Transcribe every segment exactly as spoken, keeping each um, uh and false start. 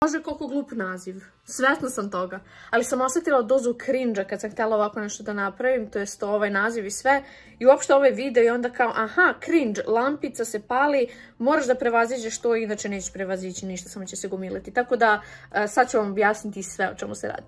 Može koliko glup naziv, svesna sam toga, ali sam osjetila dozu cringe-a kad sam htjela ovako nešto da napravim, to jest ovaj naziv i sve, i uopšte ovaj video i onda kao, aha, cringe, lampica se pali, moraš da prevaziđeš to, inače nećeš prevazići ništa, samo će se gomiliti. Tako da, sad ću vam objasniti sve o čemu se radi.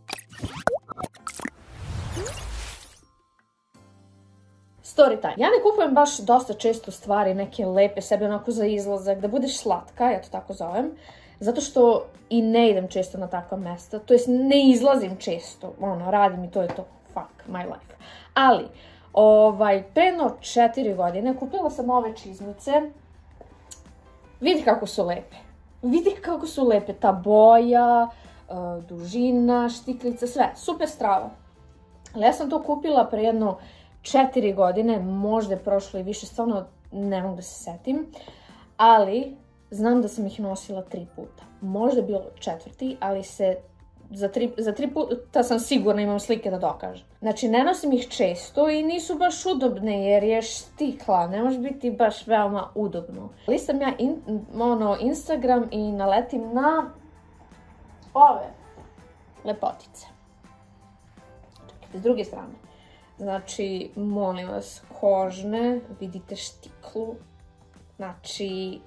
Story time. Ja ne kupujem baš dosta često stvari, neke lepe sebi onako za izlazak, da budeš slatka, ja to tako zovem. Zato što i ne idem često na takva mesta, to jest ne izlazim često, ono, radim i to je to, fuck my life. Ali, ovaj, pre jedno četiri godine kupila sam ove čizmice, vidi kako su lepe, vidi kako su lepe, ta boja, dužina, štiklica, sve, super strava. Ali ja sam to kupila pre jedno četiri godine, možda je prošlo i više, stvarno ne mogu da se setim, ali znam da sam ih nosila tri puta. Možda je bilo četvrti, ali se za tri, za tri puta sam sigurna, imam slike da dokažem. Znači, ne nosim ih često i nisu baš udobne jer je štikla, ne može biti baš veoma udobno. Listam ja in, ono, Instagram i naletim na ove lepotice. Čekajte, s druge strane. Znači, molim vas, kožne, vidite štiklu, znači,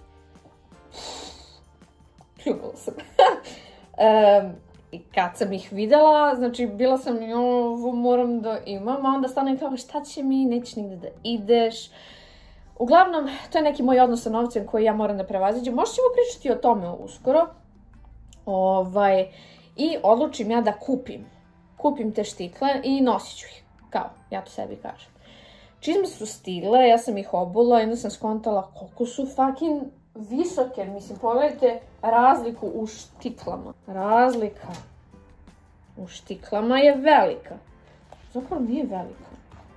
ljubila sam. um, I kad sam ih videla, znači, bila sam, ovo moram da imam, a onda stano i kao, šta će mi, nećeš nigde da ideš. Uglavnom, to je neki moj odnos sa novcem koji ja moram da prevaziđem. Možda ćemo pričati o tome uskoro. Ovaj, i odlučim ja da kupim. Kupim te štikle i nosit ću ih. Kao, ja to sebi kažem. Čizme su stigle, ja sam ih obula i onda sam skontala koliko su fucking visoke. Mislim, pogledajte razliku u štiklama. Razlika u štiklama je velika. Zapravo nije velika.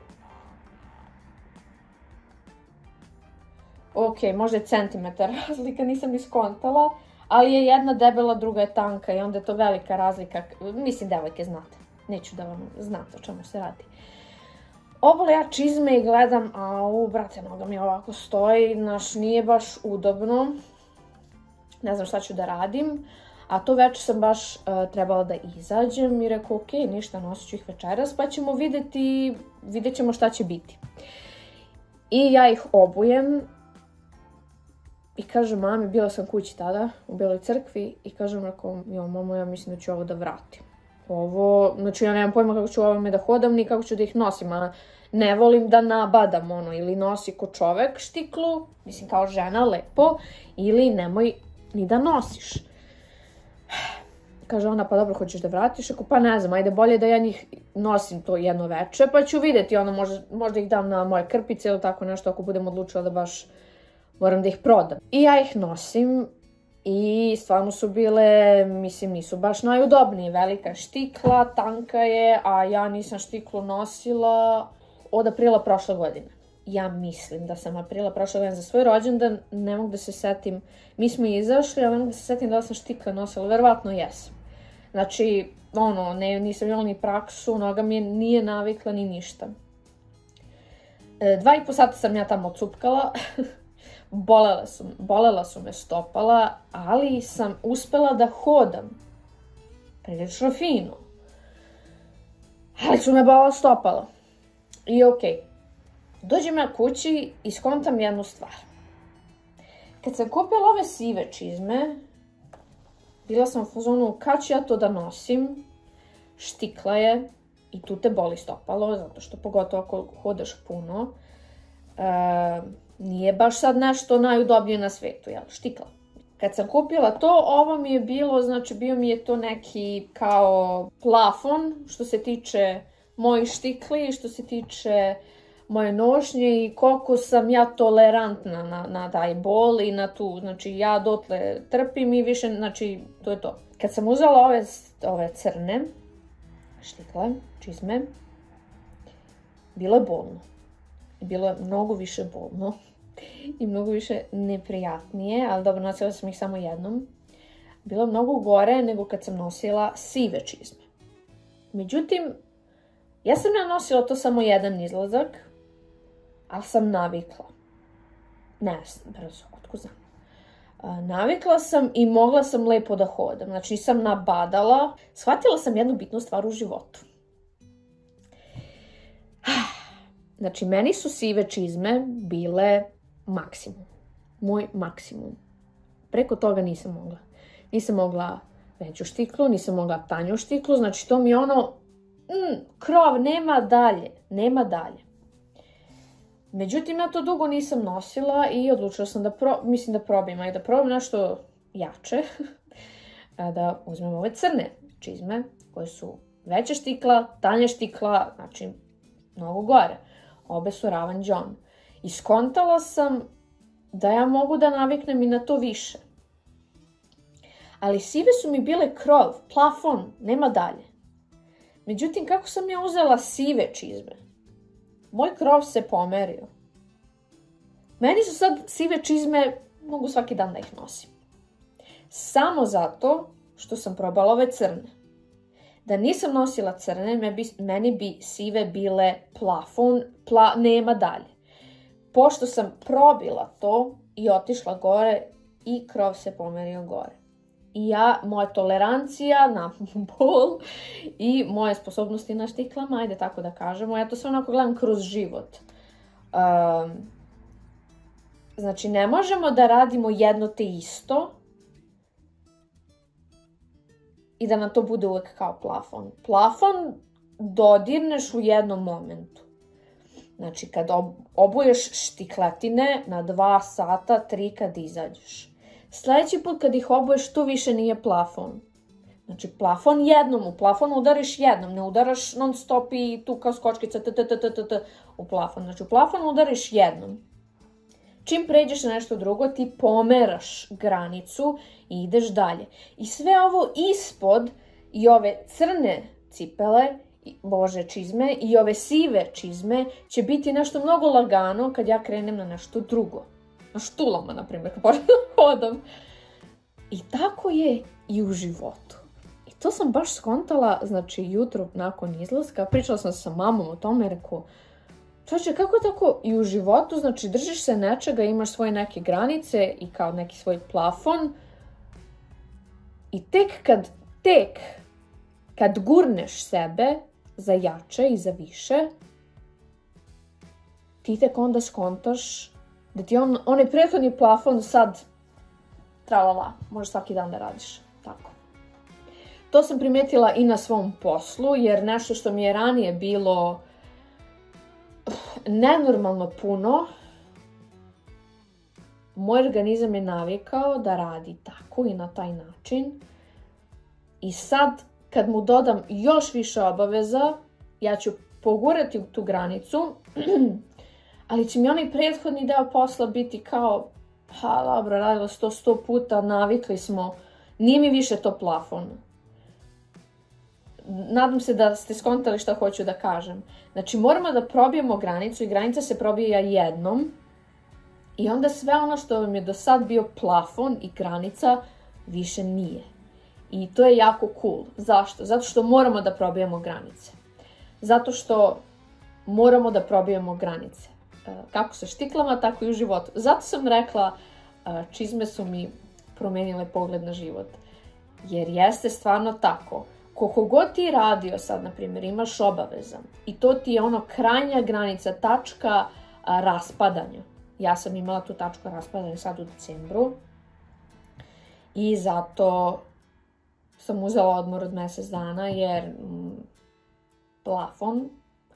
Ok, možda je centimetar razlika, nisam ni skontala. Ali je jedna debela, druga je tanka i onda je to velika razlika. Mislim, devojke znate. Neću da vam znate o čemu se radi. Obole ja čizme i gledam, au, brate, noga mi ovako stoji, znaš, nije baš udobno. Ne znam šta ću da radim. A to večer sam baš uh, trebala da izađem i rekao, ok, ništa, nosit ću ih večeras, pa ćemo videti, vidjet ćemo šta će biti. I ja ih obujem. I kažem mami, bila sam kući tada, u Beloj crkvi, i kažem, rekao, jo, mamo, ja mislim da ću ovo da vratim. Ovo, znači ja nemam pojma kako ću ovome da hodam, ni kako ću da ih nosim, a ne volim da nabadam, ono, ili nosi ko čovek štiklu, mislim kao žena, lepo, ili nemoj ni da nosiš. Kaže ona, pa dobro, hoćeš da vratiš? Ako, pa ne znam, ajde bolje da ja njih nosim to jedno veče, pa ću vidjeti, ono, možda, možda ih dam na moje krpice ili tako nešto, ako budem odlučila da baš moram da ih prodam. I ja ih nosim. I stvarno su bile, mislim, nisu baš najudobnije. Velika štikla, tanka je, a ja nisam štiklu nosila od aprila prošle godine. Ja mislim da sam aprila prošle godine za svoj rođendan, ne mogu da se setim. Mi smo izašli, ali ne mogu da se setim da li sam štikle nosila, verovatno jesam. Znači, ono, ne, nisam imala ni praksu, noga mi nije navikla ni ništa. E, dva i po sata sam ja tamo cupkala. Bolela su, bolela su me stopala, ali sam uspela da hodam prilično fino. Ali su me bolela stopala. I okej. Dođem ja kući i skontam jednu stvar. Kad sam kupila ove sive čizme, bila sam u fazonu kad ću ja to da nosim, štikla je i tu te boli stopalo, zato što pogotovo ako hodaš puno, e, nije baš sad nešto najudobnije na svetu, jel, štikla. Kad sam kupila to, ovo mi je bilo, znači bio mi je to neki kao plafon što se tiče mojih štikli, što se tiče moje nošnje i koliko sam ja tolerantna na, na taj bol i na tu, znači ja dotle trpim i više, znači to je to. Kad sam uzela ove, ove crne štikle, čizme, bilo je bolno. Bilo je mnogo više bolno i mnogo više neprijatnije, ali dobro, nosila sam ih samo jednom. Bilo je mnogo gore nego kad sam nosila sive čizme. Međutim, ja sam ja nosila to samo jedan izlazak, ali sam navikla. Ne znam, brzo, otko znam. Navikla sam i mogla sam lepo da hodam. Znači nisam nabadala. Shvatila sam jednu bitnu stvar u životu. Znači meni su sive čizme bile maksimum. Moj maksimum. Preko toga nisam mogla. Nisam mogla veću štiklu, nisam mogla tanju štiklu. Znači to mi je ono, mm, krov, nema dalje. Nema dalje. Međutim, ja to dugo nisam nosila i odlučila sam da, pro, mislim da probim, a i da probam nešto jače, da uzmem ove crne čizme, koje su veća štikla, tanja štikla, znači mnogo gore. Obe su Ravan John. I skontala sam da ja mogu da naviknem i na to više. Ali sive su mi bile krov, plafon, nema dalje. Međutim, kako sam ja uzela sive čizme? Moj krov se pomerio. Meni su sad sive čizme, mogu svaki dan da ih nosim. Samo zato što sam probala ove crne. Da nisam nosila crne, meni bi sive bile plafon, pla, nema dalje. Pošto sam probila to i otišla gore i krov se pomerio gore. I ja, moja tolerancija na bol i moje sposobnosti na štiklama, ajde tako da kažemo, ja to sve onako gledam kroz život. Um, znači, ne možemo da radimo jedno te isto i da nam to bude uvek kao plafon. Plafon dodirneš u jednom momentu. Znači, kad obuješ štikletine na dva sata, tri kad izađeš. Sljedeći put kad ih obuješ, to više nije plafon. Znači, plafon jednom, u plafon udariš jednom, ne udaraš non stop i tu kao skočkica t, t, t, t, t, t, u plafon. Znači, u plafon udariš jednom. Čim pređeš na nešto drugo, ti pomeraš granicu i ideš dalje. I sve ovo ispod i ove crne cipele, bože čizme, i ove sive čizme će biti nešto mnogo lagano kad ja krenem na nešto drugo. Na štulama, na primjer, kad počnem da hodam. I tako je i u životu. I to sam baš skontala, znači, jutro nakon izlaska. Pričala sam sa mamom o tome i rekao, čovječe, kako tako i u životu, znači, držiš se nečega, imaš svoje neke granice i kao neki svoj plafon. I tek kad, tek kad gurneš sebe za jače i za više, ti tek onda skontaš da ti on, onaj prethodni plafon sad tralala, možeš svaki dan da radiš. Tako. To sam primetila i na svom poslu, jer nešto što mi je ranije bilo nenormalno puno, moj organizam je navikao da radi tako i na taj način. I sad, kad mu dodam još više obaveza, ja ću pogurati u tu granicu, ali će mi onaj prethodni deo posla biti kao, pa dobro, radila se to sto puta, navikli smo, nije mi više to plafon. Nadam se da ste skontali šta hoću da kažem. Znači, moramo da probijemo granicu i granica se probija jednom i onda sve ono što vam je do sad bio plafon i granica više nije. I to je jako cool. Zašto? Zato što moramo da probijemo granice. Zato što moramo da probijemo granice. Kako sa štiklama, tako i u životu. Zato sam rekla, čizme su mi promenile pogled na život. Jer jeste stvarno tako. Koliko god ti radio sad, na primjer, imaš obaveza i to ti je ono krajnja granica, tačka a, raspadanja. Ja sam imala tu tačku raspadanja sad u decembru i zato sam uzela odmor od mjesec dana jer m, plafon.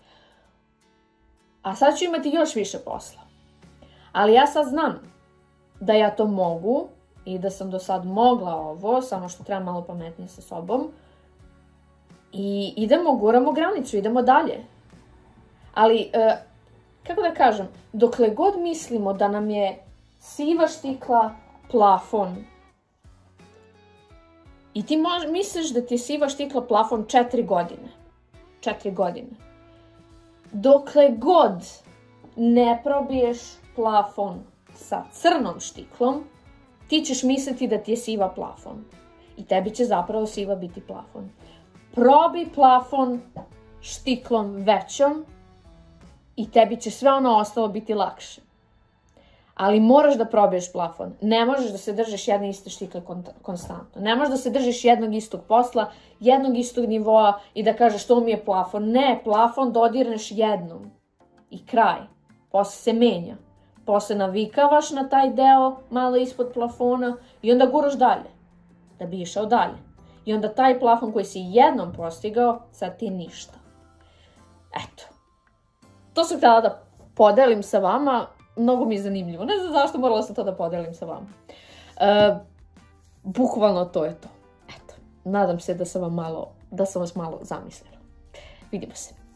A sad ću imati još više posla. Ali ja sad znam da ja to mogu i da sam do sad mogla ovo, samo što treba malo pametnije sa sobom. I idemo, guramo granicu, idemo dalje. Ali, e, kako da kažem, dokle god mislimo da nam je siva štikla plafon i ti mož, misliš da ti je siva štikla plafon četiri godine. Četiri godine. Dokle god ne probiješ plafon sa crnom štiklom, ti ćeš misliti da ti je siva plafon. I tebi će zapravo siva biti plafon. Probi plafon štiklom većom i tebi će sve ono ostalo biti lakše. Ali moraš da probiješ plafon. Ne možeš da se držiš jedne iste štikle konstantno. Ne možeš da se držiš jednog istog posla, jednog istog nivoa i da kažeš to mi je plafon. Ne, plafon dodirneš jednom. I kraj. Posle se menja. Posle navikavaš na taj deo malo ispod plafona i onda guraš dalje. Da bi išao dalje. I onda taj plafon koji si jednom postigao, sad ti je ništa. Eto. To sam htjela da podelim sa vama. Mnogo mi je zanimljivo. Ne znam zašto morala sam to da podelim sa vama. E, bukvalno to je to. Eto. Nadam se da sam vam malo, da sam vas malo zamislila. Vidimo se.